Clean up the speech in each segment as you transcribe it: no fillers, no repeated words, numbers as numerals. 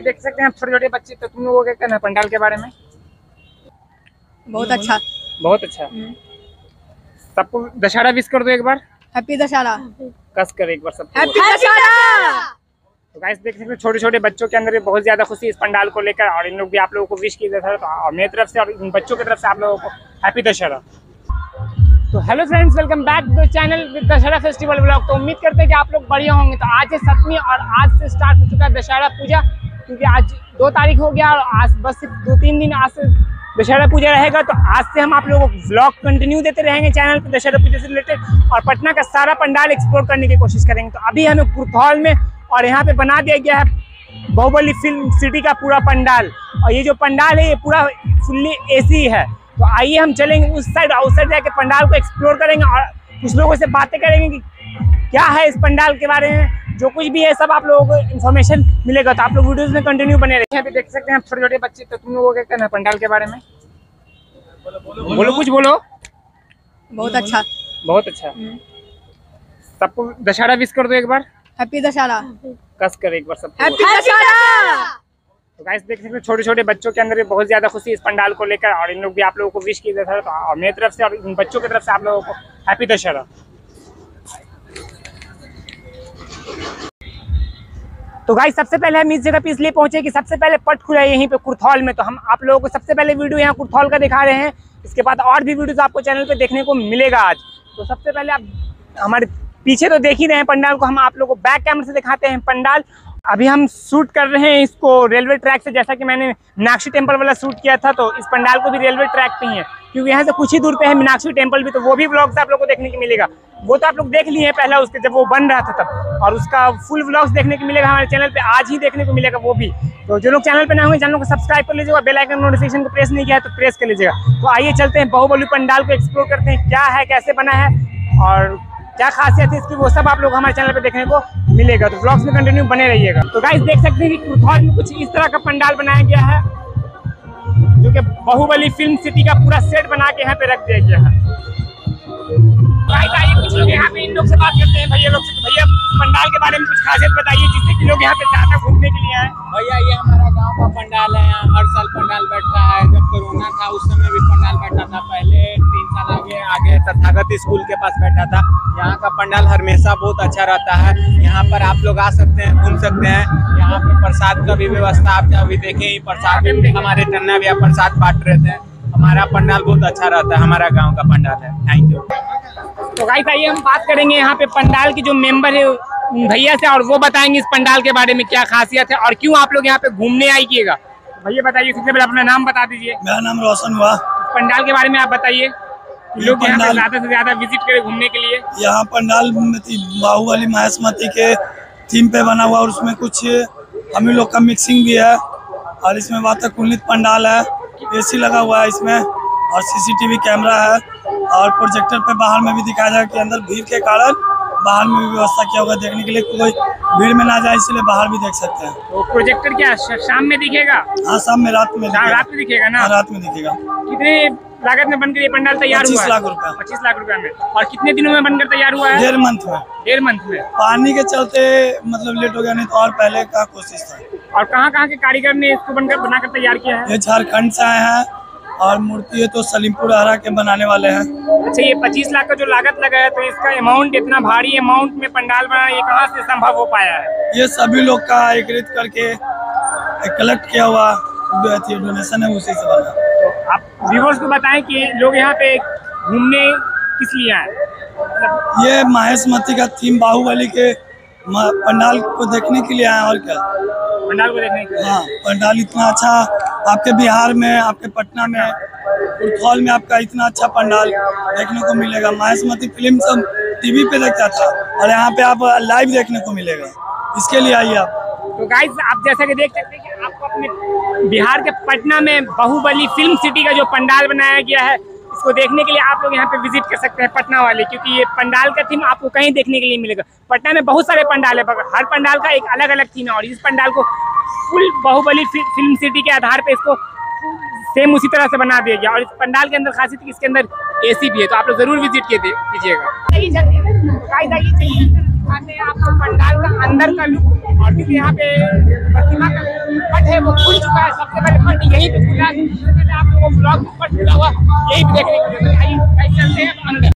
देख सकते हैं छोटे छोटे बच्चे, तो तुम लोगों को क्या कहना है पंडाल के बारे में? बहुत अच्छा। बहुत अच्छा। सबको दशहरा विश कर दो एक बार। हैप्पी दशहरा। कस कर एक बार सबको। हैप्पी दशहरा। तो गाइस देख सकते हैं छोटे छोटे बच्चों के अंदर भी बहुत ज्यादा खुशी इस पंडाल को लेकर, और इन लोग भी आप लोगों को विश की दशहरा, और मेरी तरफ से और इन बच्चों की तरफ से आप लोगों को हैप्पी दशहरा। तो hello friends, welcome back to the channel with Dussehra festival vlog. तो उम्मीद करते हैं कि आप लोग बढ़िया होंगे। तो आज है 7वीं और आज से स्टार्ट हो चुका है दशहरा पूजा, क्योंकि आज 2 तारीख हो गया और आज बस सिर्फ 2-3 दिन आज से दशहरा पूजा रहेगा। तो आज से हम आप लोगों को व्लॉग कंटिन्यू देते रहेंगे चैनल पे दशहरा पूजा से रिलेटेड, और पटना का सारा पंडाल एक्सप्लोर करने की कोशिश करेंगे। तो अभी हमें कुर्थौल में, और यहाँ पे बना दिया गया है बाहुबली फिल्म सिटी का पूरा पंडाल, और ये जो पंडाल है ये पूरा फुल्ली एसी है। तो आइए हम चलेंगे उस साइड, आउटसाइड जाके पंडाल को एक्सप्लोर करेंगे और कुछ लोगों से बातें करेंगे कि क्या है इस पंडाल के बारे में, जो कुछ भी है सब आप लोगों को इन्फॉर्मेशन मिलेगा। तो आप लोग वीडियोस में कंटिन्यू बने रहे। यहाँ पे देख सकते हैं छोटे छोटे बच्चे, तो तुम लोगों को क्या कहना है पंडाल के बारे में? बोलो कुछ बोलो। बहुत अच्छा। बहुत अच्छा। सबको दशहरा विश कर दो एक बार। हैप्पी दशहरा। कस कर एक बार सबको। हैप्पी दशहरा। तो गाइस देख सकते हैं छोटे छोटे बच्चों के अंदर भी बहुत ज्यादा खुशी इस पंडाल को लेकर, और इन लोग भी आप लोगों को विश की दशहरा, और मेरी तरफ से और इन बच्चों की तरफ से आप लोगों को हैप्पी दशहरा। तो गाइस सबसे पहले हम इस जगह पे इसलिए पहुंचे कि सबसे पहले पट खुला है यहीं पे कुर्थौल में। तो हम आप लोगों को सबसे पहले वीडियो यहाँ कुर्थौल का दिखा रहे हैं। इसके बाद और भी वीडियोस आपको चैनल पे देखने को मिलेगा आज। तो सबसे पहले आप हमारे पीछे तो देख ही रहे हैं पंडाल को, हम आप लोगों को बैक कैमरे से दिखाते हैं पंडाल। अभी हम शूट कर रहे हैं इसको रेलवे ट्रैक से, जैसा कि मैंने मीनाक्षी टेम्पल वाला शूट किया था। तो इस पंडाल को भी रेलवे ट्रैक पे ही है, क्योंकि यहाँ से कुछ ही दूर पे है मीनाक्षी टेम्पल भी। तो वो भी व्लॉग्स आप लोगों को देखने को मिलेगा। वो तो आप लोग देख लिए हैं पहला उसके, जब वो बन रहा था तब, और उसका फुल व्लॉग्स देखने को मिलेगा हमारे चैनल पे, आज ही देखने को मिलेगा वो भी। तो जो लोग चैनल पे नए होंगे चैनल को सब्सक्राइब कर लीजिएगा, बेल आइकन नोटिफिकेशन को प्रेस नहीं किया है तो प्रेस कर लीजिएगा। तो आइए चलते हैं बाहुबली पंडाल को एक्सप्लोर करते हैं, क्या है, कैसे बना है और क्या खासियत है इसकी, वो सब आप लोग हमारे चैनल पे देखने को मिलेगा। तो व्लॉग्स में कंटिन्यू बने रहिएगा। तो गाइस देख सकते हैं कि कुर्थौल में कुछ इस तरह का पंडाल बनाया गया है, जो कि बाहुबली फिल्म सिटी का पूरा सेट बना के यहाँ पे रख दिया गया है। आइए कुछ लोग यहाँ पे इन लोग से बात करते हैं, भैया लोग से। तो भैया पंडाल के बारे में कुछ खासियत बताइए, जिससे कि लोग यहाँ पे ज्यादा घूमने के लिए आए। भैया ये हमारा गांव का पंडाल है, यहाँ हर साल पंडाल बैठता है। जब कोरोना था उस समय भी पंडाल बैठा था, पहले 3 साल आगे तथागत स्कूल के पास बैठा था। यहाँ का पंडाल हमेशा बहुत अच्छा रहता है। यहाँ पर आप लोग आ सकते हैं, घूम सकते हैं। यहाँ पे प्रसाद का भी व्यवस्था, आप अभी देखें ही प्रसाद, हमारे टन्ना भैया प्रसाद बांट रहे थे। हमारा पंडाल बहुत अच्छा रहता है, हमारा गाँव का पंडाल है। Thank you. तो गाइस आइए हम बात करेंगे यहाँ पे पंडाल की जो मेंबर है भैया से, और वो बताएंगे इस पंडाल के बारे में क्या खासियत है और क्यों आप लोग यहाँ पे घूमने आइएगा। भैया बताइए, सबसे पहले अपना नाम बता दीजिए। मेरा नाम रोशन हुआ। पंडाल के बारे में आप बताइए, लोग यहाँ पे ज्यादा से ज्यादा विजिट करें घूमने के लिए। यहाँ पंडाल बाहुबली महेशमती के थीम पे बना हुआ, और उसमें कुछ हम लोग का मिक्सिंग भी है, और इसमें वातानुकूलित पंडाल है, एसी लगा हुआ है इसमें, और सीसीटीवी कैमरा है, और प्रोजेक्टर पे बाहर में भी दिखाया जाएगा कि अंदर भीड़ के कारण बाहर में भी व्यवस्था किया होगा देखने के लिए, कोई भीड़ में ना जाए, इसलिए बाहर भी देख सकते हैं। तो प्रोजेक्टर क्या शाम में दिखेगा? हाँ, शाम में, रात में दिखेगा ना? रात में दिखेगा। कितने लागत में बनकर ये पंडाल तैयार हुआ? 25 लाख रुपया। 25 लाख रुपया में। और कितने दिनों में बनकर तैयार हुआ है? 1.5 मंथ में। 1.5 मंथ में। पानी के चलते मतलब लेट हो गया, नहीं तो और पहले का कोशिश था। और कहाँ के कारीगर ने इसको बनाकर तैयार किया है? ये झारखंड से आए हैं, और मूर्ति है तो सलीमपुर हरा के बनाने वाले हैं। अच्छा, ये 25 लाख का जो लागत लगा है, तो इसका अमाउंट, इतना भारी अमाउंट में पंडाल बना, ये कहाँ से संभव हो पाया है? ये सभी लोग का एकत्रित करके कलेक्ट किया हुआ डोनेशन है, उसी से बना। तो आप व्यूअर्स को बताएं कि लोग यहाँ पे घूमने किस लिए आए? मतलब ये महेशमती का थीम बाहुबली के पंडाल को देखने के लिए आए, और क्या पंडाल को देखने के लिए। हाँ, पंडाल इतना अच्छा आपके बिहार में, आपके पटना में, कुर्थौल में आपका इतना अच्छा पंडाल देखने को मिलेगा। महेशमती फिल्म सब टीवी पे देखता था, और यहाँ पे आप लाइव देखने को मिलेगा, इसके लिए आइए आप। तो गाइस आप जैसा कि देख सकते हैं कि आपको अपने बिहार के पटना में बाहुबली फिल्म सिटी का जो पंडाल बनाया गया है, इसको देखने के लिए आप लोग यहाँ पे विजिट कर सकते हैं पटना वाले, क्योंकि ये पंडाल का थीम आपको कहीं देखने के लिए मिलेगा। पटना में बहुत सारे पंडाल है, हर पंडाल का एक अलग अलग थीम है, और इस पंडाल को फुल बाहुबली फिल्म सिटी के आधार पे इसको सेम उसी तरह से बना दिया गया। और इस पंडाल के अंदर खासियत इसके अंदर एसी भी है, तो आप लोग जरूर विजिट कीजिएगा। आपको पंडाल का अंदर का लुक, और क्योंकि यहाँ पे प्रतिमा का पट है वो खुल चुका है। सबसे पहले पट यहीं पे खुला है। सबसे पहले आप लोगों को ब्लॉग पट खुला हुआ यही भी देखने को मिलेगा। आइए चलते हैं अंदर।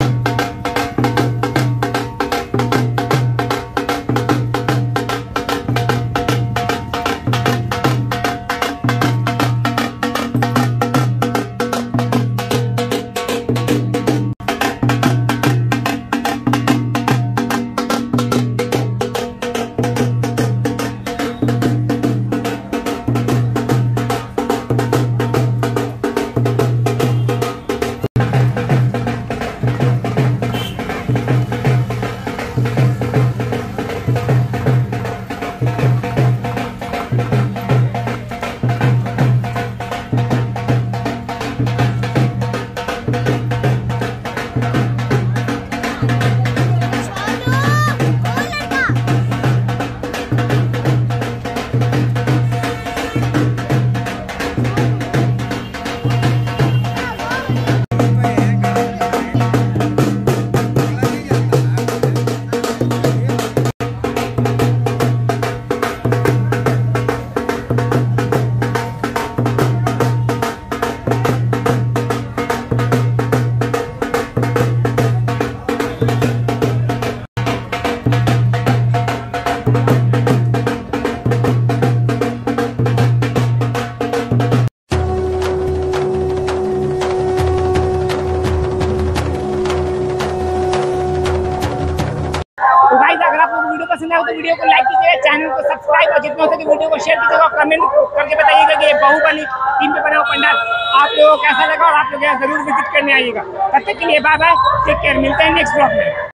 तो गाइस अगर आप लोग वीडियो पसंद आए तो वीडियो को लाइक कीजिएगा, चैनल को सब्सक्राइब और जितना हो सके वीडियो को शेयर कीजिएगा और कमेंट करके बताइएगा कि ये बाहुबली टीम पे बना हुआ पंडाल आप लोगों को कैसा लगा और आप लोग यहाँ जरूर विजिट करने आइएगा। तब तक के लिए बाय बाय, टेक केयर, मिलते हैं नेक्स्ट ब्लॉग में।